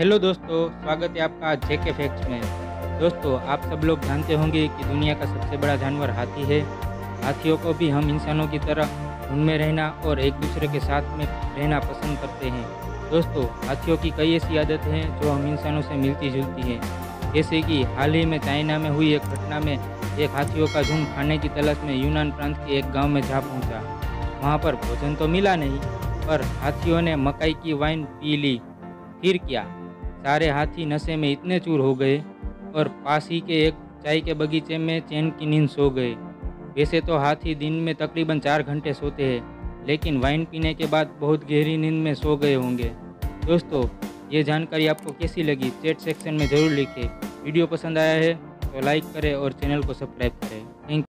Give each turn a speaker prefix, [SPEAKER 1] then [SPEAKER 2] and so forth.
[SPEAKER 1] Hello दोस्तों, स्वागत है आपका जेके फैक्ट्स में। दोस्तों, आप सब लोग जानते होंगे कि दुनिया का सबसे बड़ा जानवर हाथी है। हाथियों को भी हम इंसानों की तरह झुंड में रहना और एक दूसरे के साथ में रहना पसंद करते हैं। दोस्तों, हाथियों की कई ऐसी आदतें हैं जो हम इंसानों से मिलती जुलती हैं। जैसे कि हाल ही में चाइना में हुई एक घटना में एक हाथियों का झुंड खाने की तलाश में यूनान प्रांत के एक गाँव में जा पहुँचा। वहाँ पर भोजन तो मिला नहीं, पर हाथियों ने मकई की वाइन पी ली। फिर क्या, सारे हाथी नशे में इतने चूर हो गए और पास ही के एक चाय के बगीचे में चैन की नींद सो गए। वैसे तो हाथी दिन में तकरीबन 4 घंटे सोते हैं, लेकिन वाइन पीने के बाद बहुत गहरी नींद में सो गए होंगे। दोस्तों, ये जानकारी आपको कैसी लगी चैट सेक्शन में ज़रूर लिखें। वीडियो पसंद आया है तो लाइक करें और चैनल को सब्सक्राइब करें।